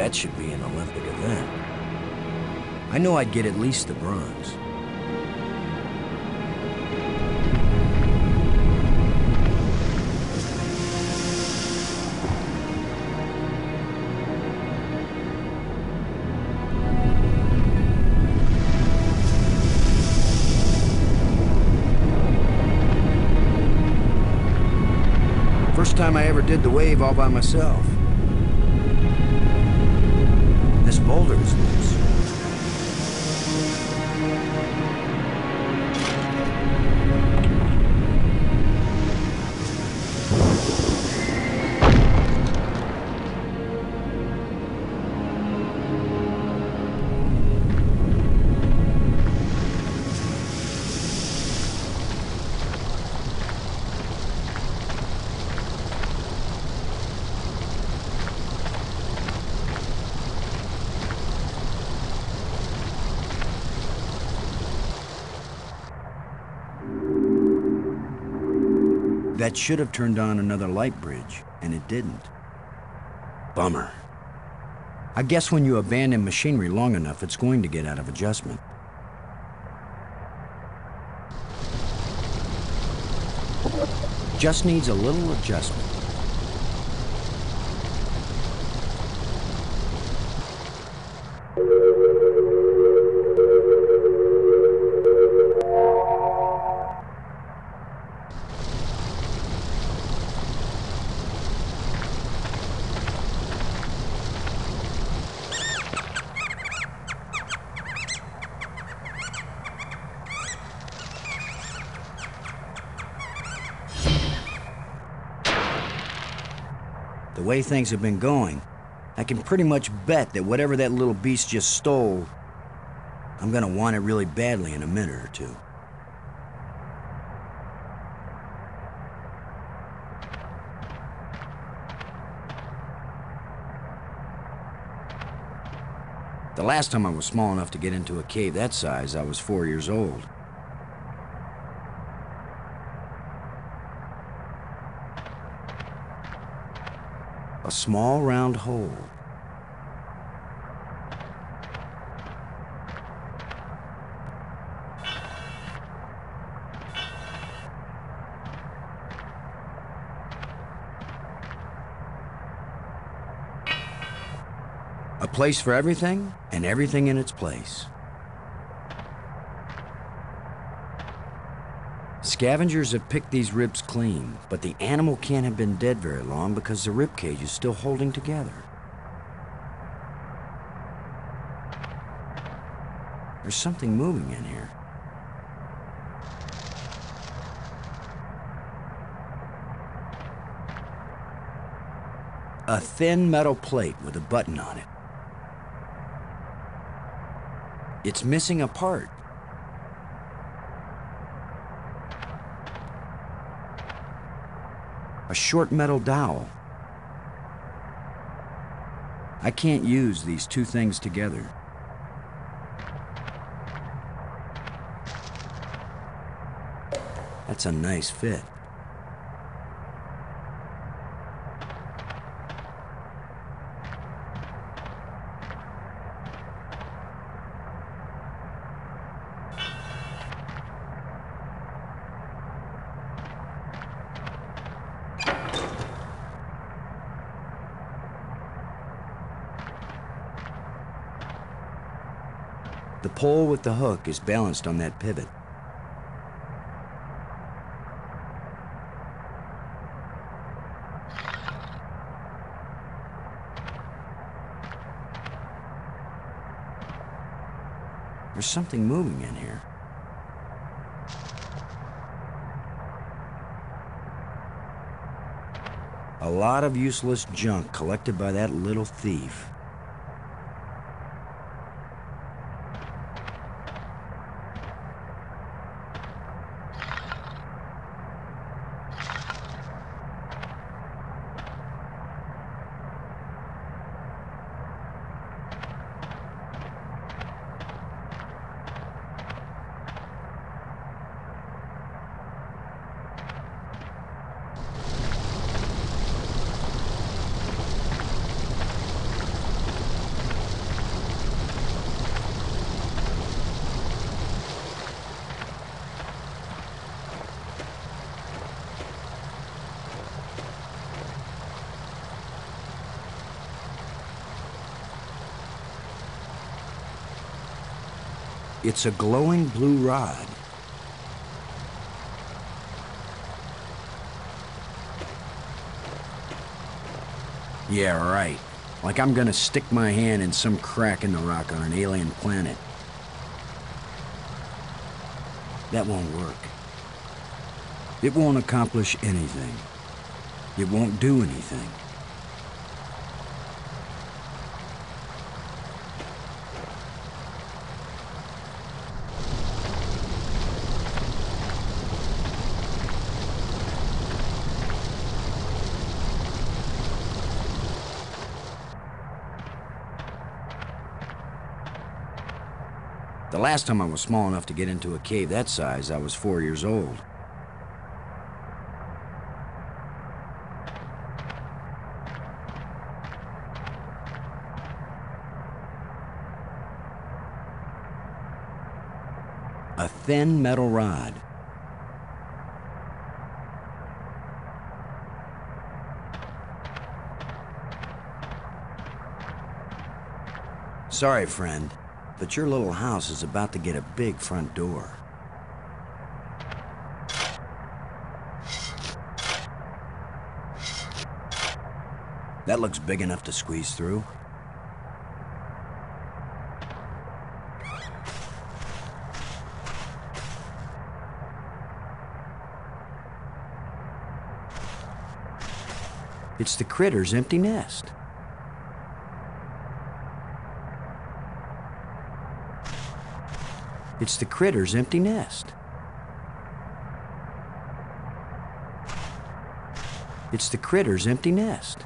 That should be an Olympic event. I know I'd get at least the bronze. First time I ever did the wave all by myself. This boulder is loose. That should have turned on another light bridge, and it didn't. Bummer. I guess when you abandon machinery long enough, it's going to get out of adjustment. Just needs a little adjustment. The way things have been going, I can pretty much bet that whatever that little beast just stole, I'm gonna want it really badly in a minute or two. The last time I was small enough to get into a cave that size, I was 4 years old. A small round hole. A place for everything, and everything in its place. Scavengers have picked these ribs clean, but the animal can't have been dead very long because the rib cage is still holding together. There's something moving in here. A thin metal plate with a button on it. It's missing a part. A short metal dowel. I can't use these two things together. That's a nice fit. The pole with the hook is balanced on that pivot. There's something moving in here. A lot of useless junk collected by that little thief. It's a glowing blue rod. Yeah, right. Like I'm gonna stick my hand in some crack in the rock on an alien planet. That won't work. It won't accomplish anything. It won't do anything. The last time I was small enough to get into a cave that size, I was 4 years old. A thin metal rod. Sorry, friend, but your little house is about to get a big front door. That looks big enough to squeeze through. It's the critter's empty nest. It's the critter's empty nest. It's the critter's empty nest.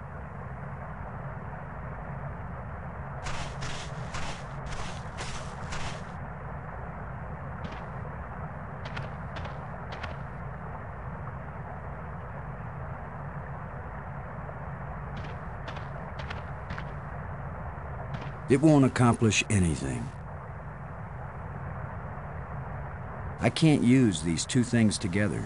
It won't accomplish anything. I can't use these two things together.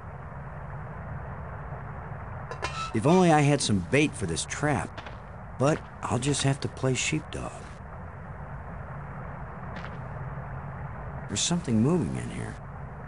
If only I had some bait for this trap, but I'll just have to play sheepdog. There's something moving in here.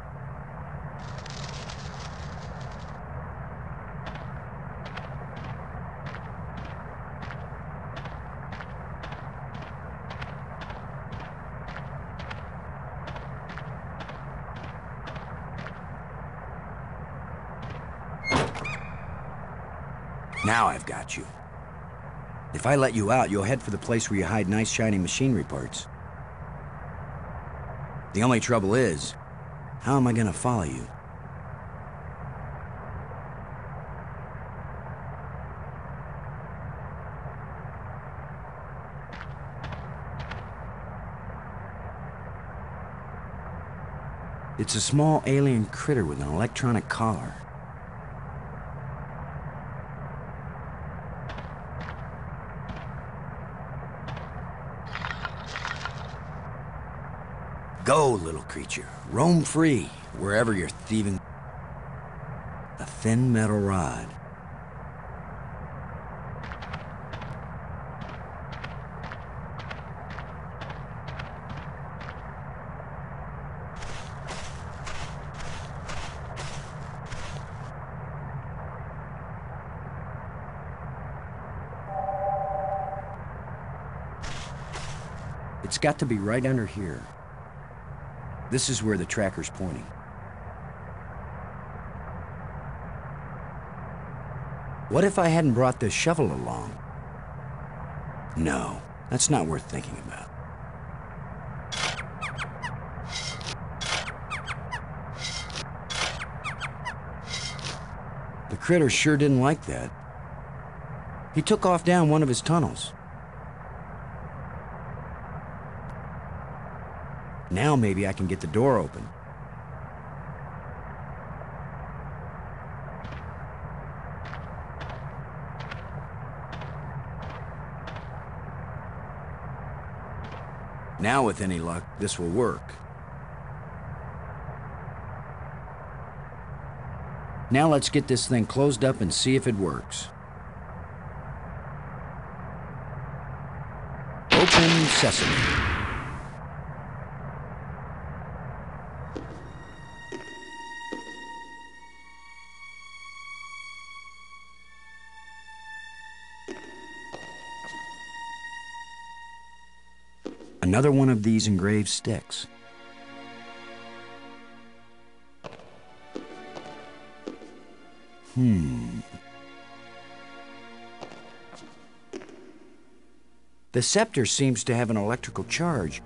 Now I've got you. If I let you out, you'll head for the place where you hide nice shiny machinery parts. The only trouble is, how am I gonna follow you? It's a small alien critter with an electronic collar. Go, little creature. Roam free, wherever you're thieving. A thin metal rod. It's got to be right under here. This is where the tracker's pointing. What if I hadn't brought this shovel along? No, that's not worth thinking about. The critter sure didn't like that. He took off down one of his tunnels. Now maybe I can get the door open. Now, with any luck, this will work. Now let's get this thing closed up and see if it works. Open sesame. Another one of these engraved sticks. The scepter seems to have an electrical charge.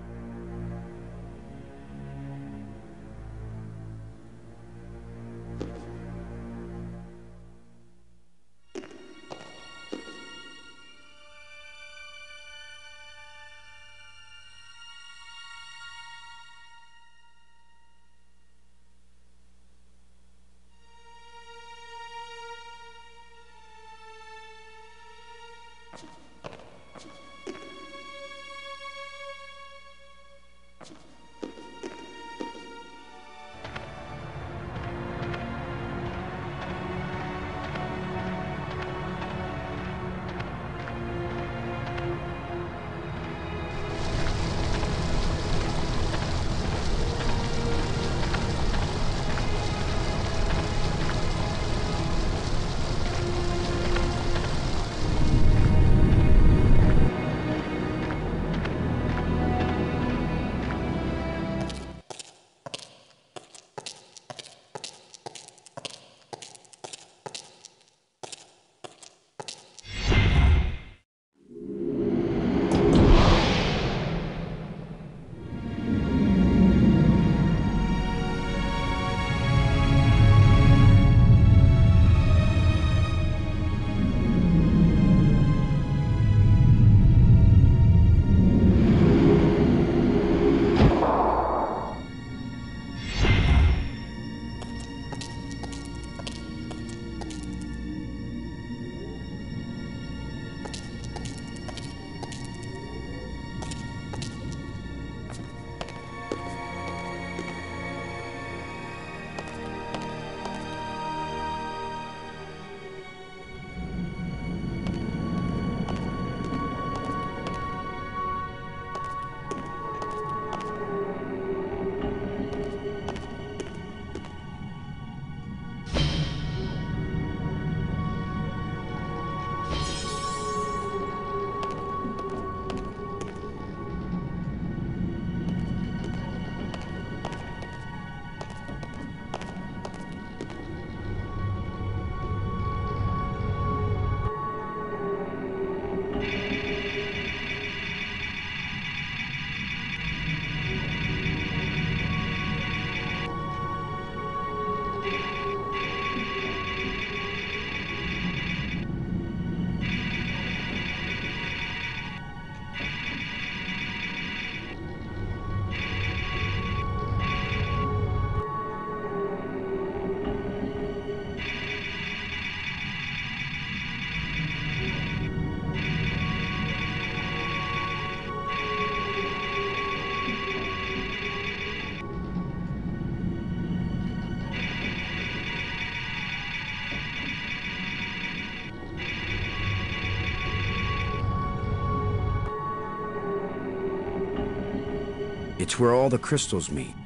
It's where all the crystals meet.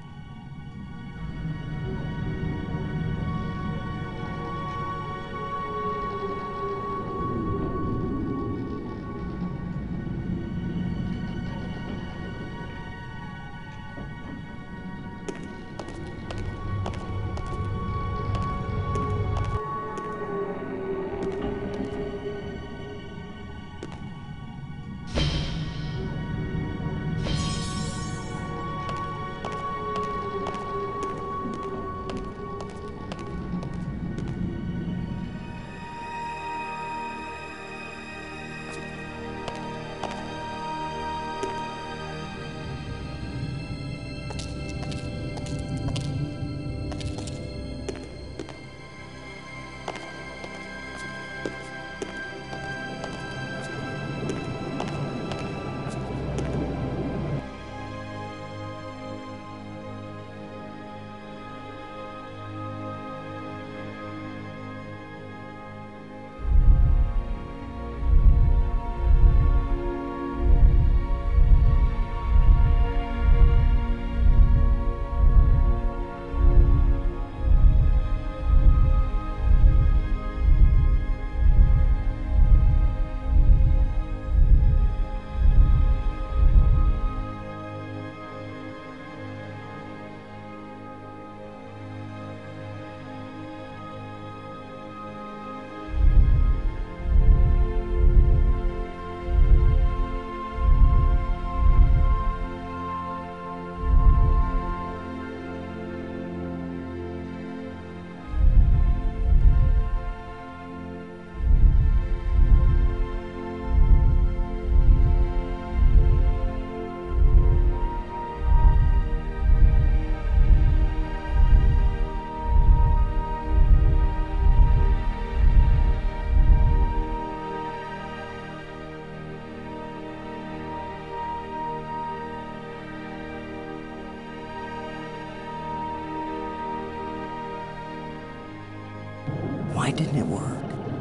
didn't it work?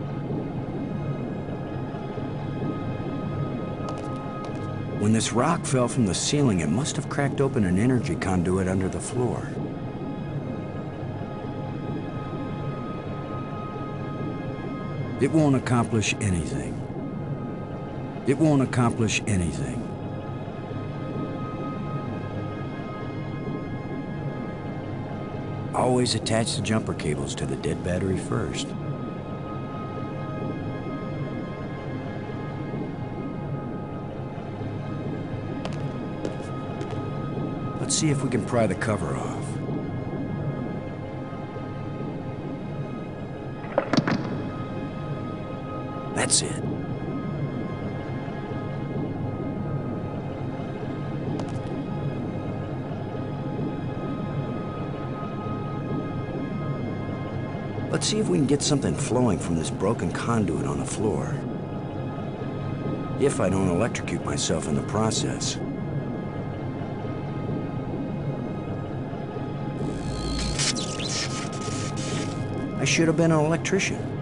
When this rock fell from the ceiling, it must have cracked open an energy conduit under the floor. It won't accomplish anything. It won't accomplish anything. Always attach the jumper cables to the dead battery first. Let's see if we can pry the cover off. That's it. Let's see if we can get something flowing from this broken conduit on the floor. If I don't electrocute myself in the process. I should have been an electrician.